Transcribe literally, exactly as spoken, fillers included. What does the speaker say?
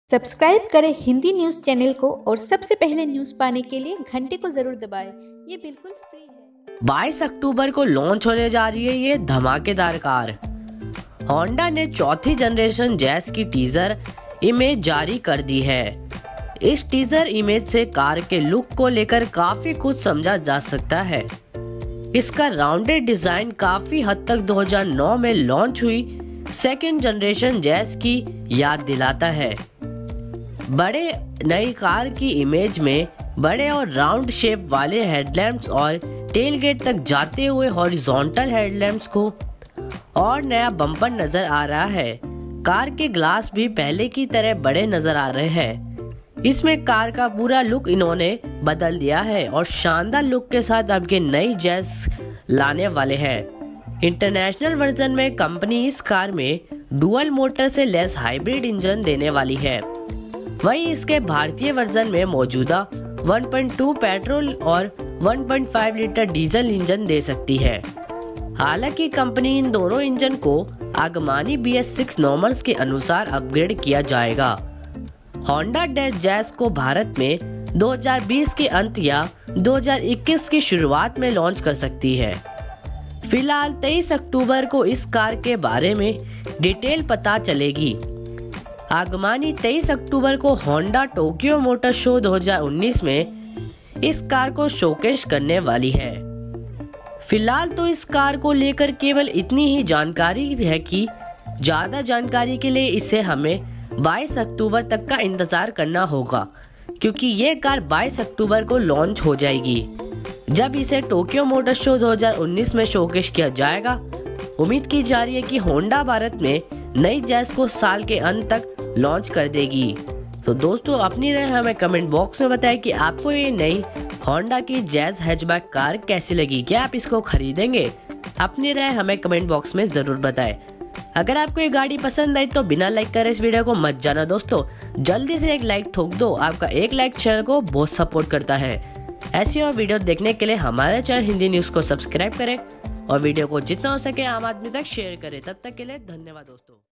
Subscribe करें Hindi news channel को और सबसे पहले न्यूज़ पाने के लिए घंटे को जरूर दबाएं। ये बिल्कुल फ्री है। बाईस अक्टूबर को लॉन्च होने जा रही है ये धमाकेदार कार। होंडा ने चौथी जनरेशन जैज़ की टीजर इमेज जारी कर दी है। इस टीजर इमेज से कार के लुक को लेकर काफी कुछ समझा जा सकता है। इसका राउंडेड डिजाइन काफी हद तक दो हज़ार नौ में लॉन्च हुई सेकेंड जनरेशन जैज़ की याद दिलाता है। बड़े नई कार की इमेज में बड़े और राउंड शेप वाले हेडलैम्प्स और टेलगेट तक जाते हुए हॉरिजॉन्टल हेडलैम्प्स को और नया बम्पर नजर आ रहा है। कार के ग्लास भी पहले की तरह बड़े नजर आ रहे हैं। इसमें कार का पूरा लुक इन्होंने बदल दिया है और शानदार लुक के साथ अब ये नई जैज़ लाने वाले हैं। इंटरनेशनल वर्जन में कंपनी इस कार में डुअल मोटर से लेस हाइब्रिड इंजन देने वाली है। वहीं इसके भारतीय वर्जन में मौजूदा वन पॉइंट टू पेट्रोल और one point five litre diesel engine दे सकती है। हालांकि कंपनी इन दोनों इंजन को आगमानी बी एस सिक्स नॉर्म्स के अनुसार अपग्रेड किया जाएगा। होंडा जैज़ को भारत में दो हज़ार बीस के अंत या दो हज़ार इक्कीस की शुरुआत में लॉन्च कर सकती है। फिलहाल तेईस अक्टूबर को इस कार के बारे में डिटेल पता चलेगी। आगमानी तेईस अक्टूबर को होंडा टोक्यो मोटर शो दो हज़ार उन्नीस में इस कार को शोकेस करने वाली है। फिलहाल तो इस कार को लेकर केवल इतनी ही जानकारी है कि ज़्यादा जानकारी के लिए इसे हमें बाईस अक्टूबर तक का इंतज़ार करना होगा, क्योंकि ये कार बाईस अक्टूबर को लॉन्च हो जाएगी, जब इसे टोक्यो मोटर शो दो हज़ार उन्नीस में शोकेस किया जाएगा। उम्मीद की जा रही है कि होंडा भारत में नई जैज़ को साल के अंत तक लॉन्च कर देगी। तो दोस्तों, अपनी राय हमें कमेंट बॉक्स में बताएं कि आपको ये नई होंडा की जैज़ हैचबैक कार कैसी लगी। क्या आप इसको खरीदेंगे? अपनी राय हमें कमेंट बॉक्स में ज़रूर बताएं। अगर आपको ये गाड़ी पसंद आई तो बिना लाइक करे इस वीडियो को मत जाना दोस्तों, जल्दी से एक लाइक ठोक दो। आपका एक लाइक चैनल को बहुत सपोर्ट करता है। ऐसी और वीडियो देखने के लिए हमारे चैनल हिंदी न्यूज़ को सब्सक्राइब करें और वीडियो को जितना हो सके आम आदमी तक शेयर करें। तब तक के लिए धन्यवाद दोस्तों।